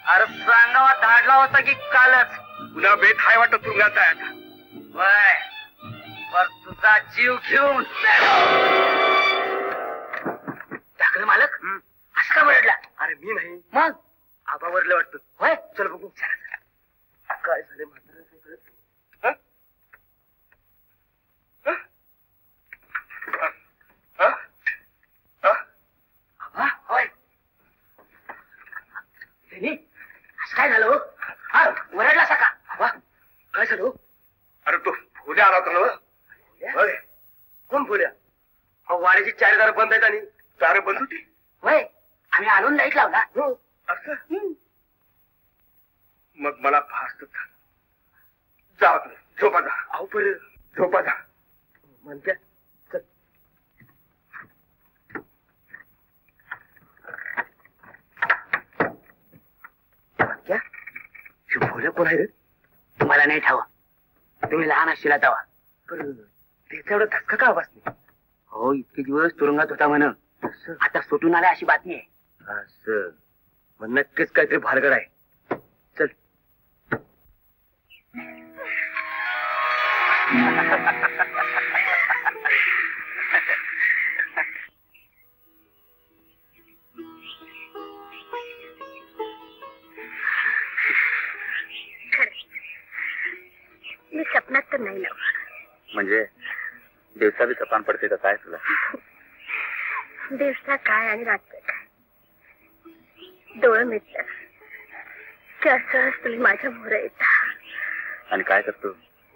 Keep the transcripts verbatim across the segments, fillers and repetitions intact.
अरे सांगावा धाडला होता की कालच? पुन्हा बेत हाय वाटत तुरुंगात आहे आता. वय पर तुझा जीव घेऊन. टाकलं मालक असं का वरडला? अरे मी नाही मग आबा वरले वाटतं. होय चल बघू काय झाले म्हातारा. होय असं काय झालं? वरडला सका? काय झालं? अरे तो फुल्या आला होता ना. कोण फुल्या? वाड्याची चार दारं बंद आहेत आणि दारं बंद होती. होय आम्ही आणून लाईट लावला. हो असं. मग मला फास्ट झालं. जा झोपा जा. अहो पर झोपा जा म्हणत्या. क्या भोल्या कोण आहे रे? तुम्हाला नाही ठावा. तुम्ही लहान असशीला तेव्हा. त्याचा एवढा धक्का का बसणे? हो इतके दिवस तुरुंगात होता म्हण. आता सुटून आला अशी बातमी आहे. असं मग नक्कीच काहीतरी भानगड आहे. चल. मी सपनात तर नाही ना. म्हणजे दिवसा बी सपान पडते का काय तुला? दिवसा काय आणि रात्र काय डोळं मिटलं की असंच तुम्ही माझ्या मोर येता. आणि काय करतो?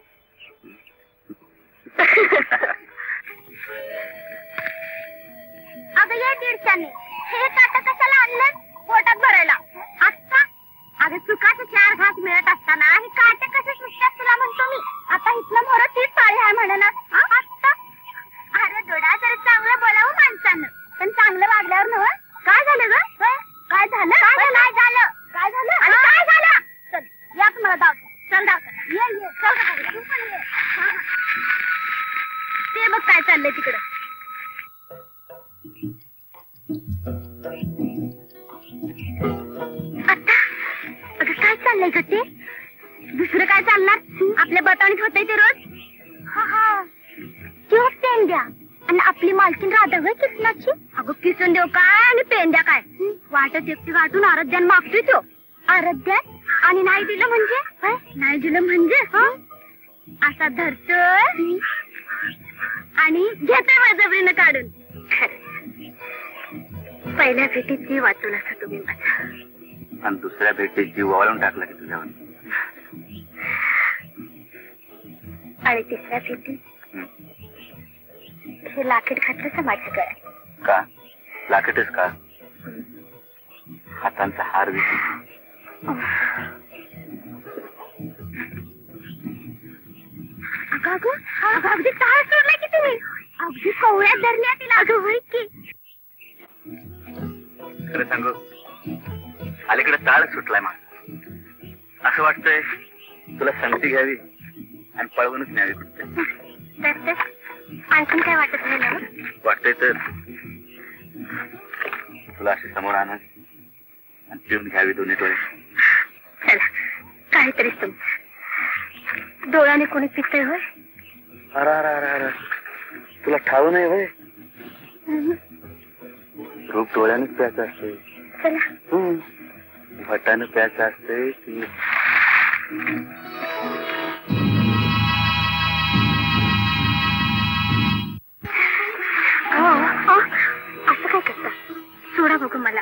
अगं या दीडच्याने हे काटा कशाला आणलं? पोटात भरायला. आता अगं चुकाचे चार घास मिळत असताना हे काटे कसे सुटतात तुला म्हणतो मी. आता इथलं मोर तीच पाळी आहे म्हणा ना. आता अरे दोडा तर चांगलं बोलावं माणसानं पण चांगलं वागल्यावर नव्ह. काय झालं ग? काय झालं? काय झालं? काय झालं? आणि काय झालं? चल या तुम्हाला दावतो. चल दावतो. ये ये चल तू पण ये. ते बघ काय चाललंय तिकडं. आता अगं काय चाललंय ग ते? दुसरं काय चालणार? आपल्या बतावणीत होतंय ते रोज. हा हा किंवा पेंड्या. आणि आपली मालकीन राधा होय किसनाची. अगं किसन देव काय आणि पेंड्या काय. वाटत एकटी गाठून आराध्यान मागतोय तो. आराध्यान आणि नाही दिलं म्हणजे? नाही दिलं म्हणजे असा धरतोय आणि घेतोय बळजबरीनं काढून. पहिल्या भेटीत जीव वाचून असं तुम्ही माझा. आणि दुसऱ्या भेटीत जीव वाळून टाकला की तुझ्यावर. आणि तिसऱ्या भेटीत हे लाकीट घातलं माझ्या गळ्यात. का लाकेटच का? हातांचा हार दिसतो. अगं अगं अगदी टाळ सोडलाय की तुम्ही. अगदी कवळ्यात धरल्या तिला. अगं होय की. खरं सांगू अलीकडे ताळच सुटलाय मला. असं वाटतंय तुला संगती घ्यावी आणि पळवूनच न्यावी कुठे. आणखीन काय वाटत नाही ना? वाटतंय तर तुला अशी समोर आणा आणि पिऊन घ्यावी दोन्ही डोळे. चला काहीतरी तुमचं डोळ्याने कोणी पितय होय. अरे अरे अरे अरे तुला ठाऊ नाही होय. रूप डोळ्यानेच प्यायचं असते. चला भटानं प्यायचं असते की असं काय करता? सोडा बघू मला.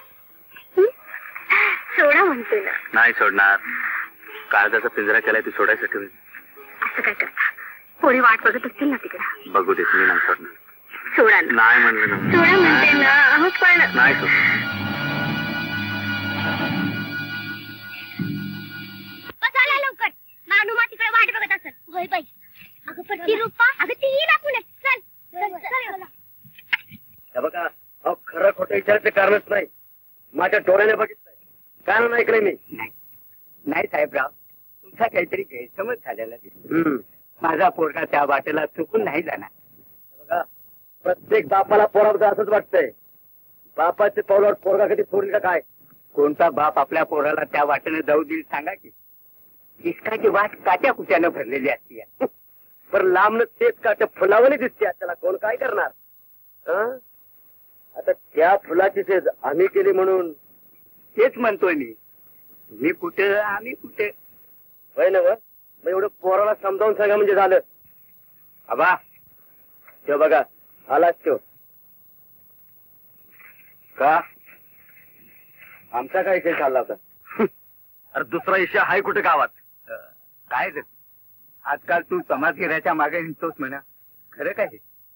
सोडा म्हणते ना. नाही सोडणार. काळजाचा पिंजरा केलाय ती सोडायसाठी. असं काय करता? पोरी वाट बघत असतील ना तिकडे. बघू देत मी नाही सोडणार. सोडा नाही म्हणलं ना. सोडा म्हणते ना. पण नाही सोडणार. बसायला लवकर. नानुमा तिकडे वाट बघत असेल. होय बाई. अगं पण ती रूपा अगं ती येईल आपण. चल चल. हे बघा अहो खरं खोटं विचारायचं कारणच नाही. माझ्या डोळ्याने बघितलंय. कान ऐकलंय मी. नाही साहेबराव तुमचा काहीतरी गैरसमज झालेला दिसतो. माझा पोरगा त्या वाटेला चुकून नाही जाणार. बघा प्रत्येक बापाला पोराबद्दल असंच वाटतंय. बापाचे पावलावर पोरगा कधी सोडील का काय कोणता बाप आपल्या पोराला त्या वाटेने जाऊ देईल सांगा की? इष्टाची वाट काट्या कुट्यानं भरलेली असते. पर लांबन तेच काट फुलावणी दिसते, त्याला कोण काय करणार? हं? आता त्या फुलाची सेज आम्ही केली म्हणून तेच म्हणतोय मी. तुम्ही कुठे आम्ही कुठे. होय ना? मग एवढं पोराला समजावून सांगा म्हणजे झालं. आबा तो बघा आलाच तो. का आमचा काय खेळ चालला होता? अरे दुसरा इशा हाय कुठे गावात? काय रे आजकाल तू समाजगिराच्या मागे निघतोस म्हणा. खरं काय?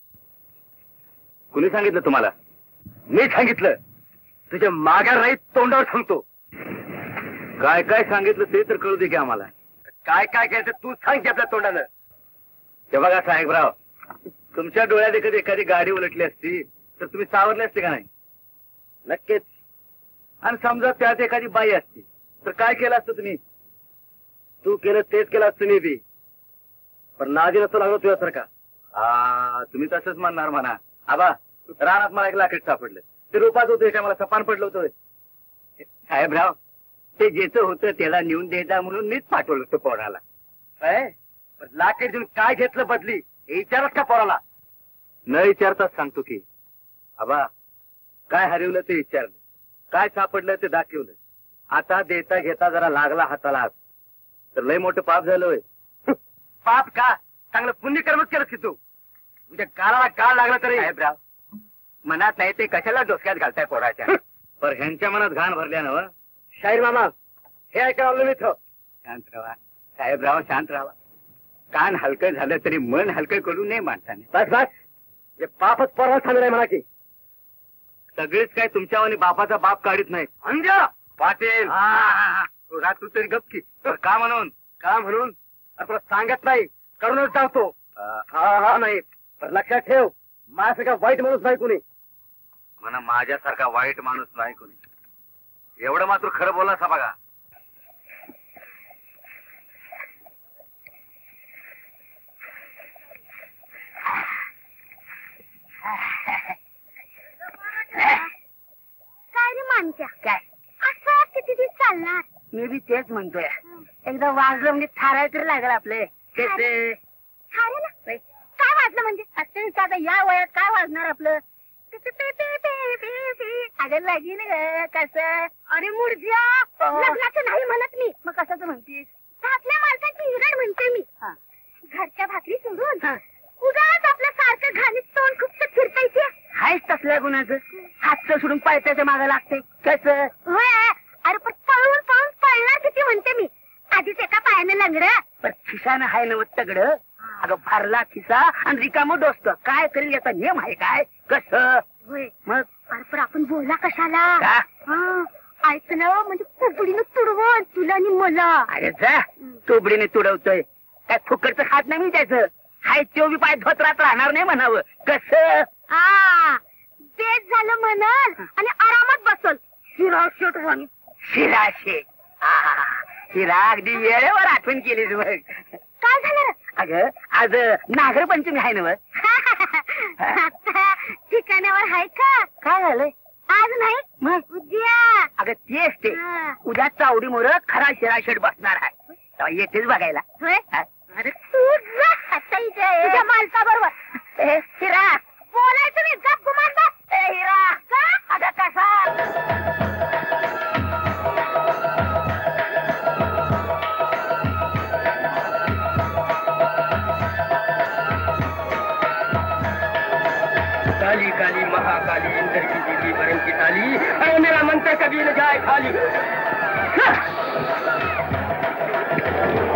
कुणी सांगितलं तुम्हाला? मी सांगितलं. तुझ्या माघार नाही तोंडावर सांगतो. काय काय सांगितलं ते तर कळू दे की आम्हाला. काय काय करायचं तू सांग की आपल्या तोंडानं. ते बघा साहेबराव, तुमच्या डोळ्यात एखादी एखादी गाडी उलटली असती तर तुम्ही सावरले असते का नाही? नक्कीच. आणि समजा त्यात एखादी बाई असती तर काय केलं असतं तुम्ही? तू केलं तेच केलं असतं मी बी, पण नादी नसतो लागलो तुझ्यासारखा. हा तुम्ही तसंच म्हणणार म्हणा. आबा रानात मला एक लाकड सापडलं, ते रुपात होतं का मला सपान पडलं होतं. साहेबराव ते जेच होतं त्याला नेऊन द्यायचा म्हणून मीच पाठवलं होतं पोराला. काय लाकड देऊन काय घेतलं बदली हे विचारत का पोराला? न विचारताच सांगतो की. आबा काय हरवलं ते विचारलं, काय सापडलं ते दाखवलं. आता देता घेता जरा लागला हाताला हात तर लय मोठं पाप झालं होय. पाप का? चांगलं पुण्यकर्मच केलं की तू. तुझ्या गालाला गाळ लागला तरी. साहेबराव मनात नाही ते कशाला डोक्यात घालताय पोराच्या? पर ह्यांच्या मनात घाण भरल्या ना. शाहीर मामा हे ऐकायला आलो मी इथं. शांत राहा साहेबराव, शांत राहा. कान हलकं झालं तरी मन हलकं करू नये माणसाने. बस बस हे पापच पोराला सांगणार आहे म्हणा की. सगळेच काय तुमच्यावानी बापाचा बाप काढीत नाही. अंजा पाटील तुला तू तरी गप की. का म्हणून? का म्हणून आपण सांगत नाही, करूनच जातो. हा हा नाही पण लक्षात ठेव, माझ्यासारखा वाईट माणूस नाही कुणी. म्हणा माझ्यासारखा वाईट माणूस नाही कोणी. एवढं मात्र खरं बोलासा बघा. काय रे माणक्या? काय असं किती दिवस चालणार? मी बी तेच म्हणतोय. एकदा वाजलं म्हणजे थाराय तर लागल आपले. अरे ना काय वाजलं म्हणजे? आता या वयात काय वाजणार आपलं? अगं लागीन कसं? अरे मुर्जा लग्नाचं नाही म्हणत मी. मग कशाचं म्हणतीस? आपल्या माणसाची हिरण म्हणते मी. हा. घरच्या भाकरी सोडून उगाच आपल्या सारखं घाणीत तोंड खूप फिरतायचे. हायच तसल्या गुणाचं. हातचं सोडून पायथ्याच्या मागे लागते कसं? होय. अरे पण पळून पळून पळणार किती म्हणते मी. आधीच एका पायानं लंगड. पण खिशानं हाय नवत तगड. अगं भरला खिसा आणि रिकामं डोसत काय करेल याचा नियम आहे काय? कसं? होय. मग अरे पण आपण बोला कशाला? का? हा ऐकलं म्हणजे कुबडीनं तुडवून तुला आणि मला. अरे जा चोबडीने तुडवतोय. काय फुकटचं खात नाही मी त्याचं. हाय तो बी पाय धोत्रात राहणार नाही म्हणावं. कसं? हा बेस झालं म्हणल आणि आरामात बसल. शिरा शेट म्हणे. शिराशे शिरा अगदी वेळेवर आठवण केलीस मग. काय झालं? अगं आज नागर पंचमी आहे ना? आता ठिकाणावर आहे का? काय झालंय? आज नाही मग उद्या. अगं तेच ते हा. उद्या चावडी मोर खरा शिराशेट बसणार आहे. तेव्हा येतेच बघायला. होय. हा. अरे तू जा आता इथे तुझ्या माणसा बरोबर. ए, शिरा बोलायचं मी गप गुमान. ए, हिरा का? अगं कसा? काली काली महाकाली इंद्र की देवी वरुण की ताली, अरे मेरा मंत्र कभी न जाए खाली.